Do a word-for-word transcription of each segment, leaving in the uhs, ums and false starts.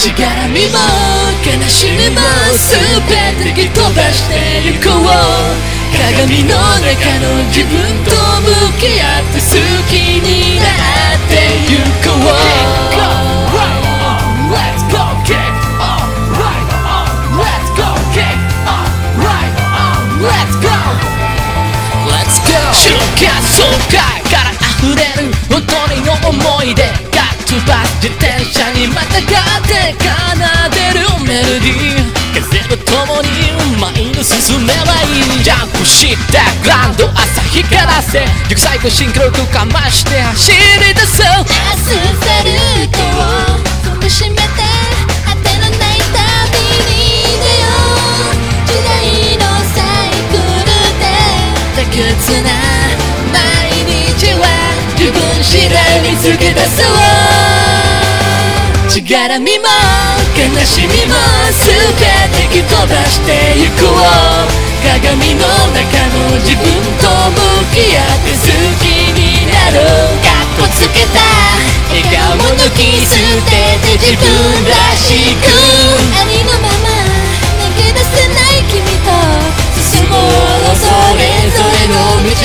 しがらみも悲しみも全て吹き飛ばしてゆこう。鏡の中の自分と向き合って好きになってゆこう。Let's go kick on right on Let's go kick on right on Let's go Let's go 瞬間爽快から溢れる踊りの思い出が飛ばす自転車にまたがって奏でるメロディー。風と共に前に進めばいい。ジャンプしたグランド朝日からせ熟細とシンクロとかまして走り出そう。アスファルトを踏みしめて果てのない旅に出よう。時代のサイクルで退屈な毎日は自分次第につけ出そう。しがらみも悲しみも全て吹き飛ばしてゆこう。鏡の中の自分と向き合って好きになろう。かっこつけた笑顔も抜き捨てて自分らしくありのまま投げ出せない君と進もうそれぞれの道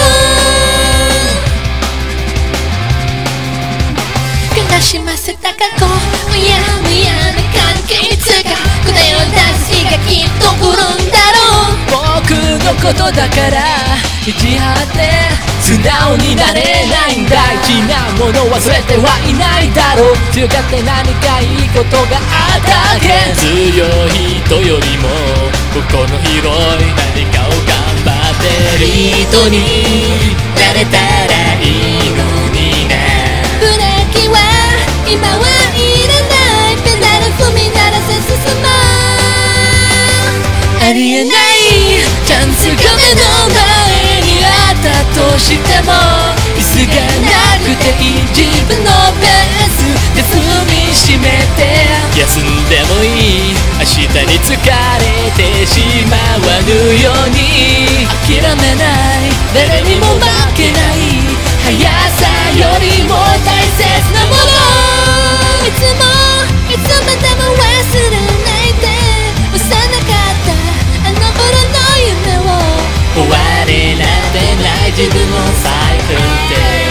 を。悲しませた過去むやむやな関係いつか答えを出す日がきっと来るんだろう。僕のことだから意地張って素直になれないんだ。大事なもの忘れてはいないだろう。強がって何かいいことがあっただけ。強い人よりも心の広い何かを頑張ってる人になれたらいいのにな。ブレーキは今はいらない。ペダル踏み鳴らせ進まありえないチャンスが目の前にあったとしても急がなくていい自分のペースで踏みしめて休んでもいい明日に疲れてしまわぬように諦めない誰にも負けない速さよりも大切なもの。いつもいつまでも忘れないで幼かったあの頃の夢を終わりなんてない自分のサイクルで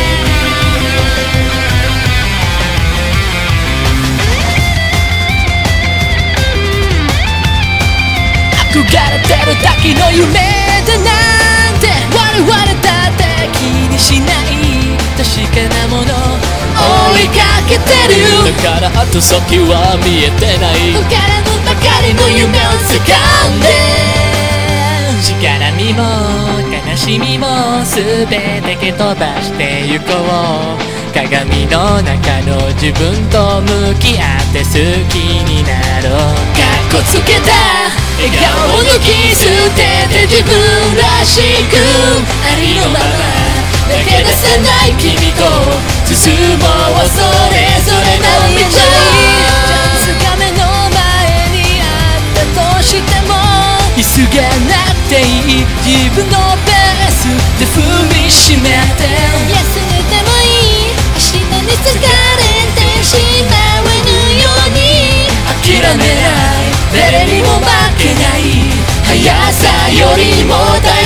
憧れてるだけの夢だなんて我々だって気にしない確かなもの追いかけてる。だから後先は見えてないからのばかりの夢を掴んでしがらみも悲しみも全て蹴飛ばしてゆこう。鏡の中の自分と向き合って好きになろう。かっこつけた笑顔を抜き捨てて自分らしくありのまま投げ出せない君と進もうそれぞれの道に。チャンスが目の前にあったとしても急がなくていい自分のペースで踏みしめて休んでもいい明日に疲れてしまわぬように諦めない誰にも負けない速さよりも大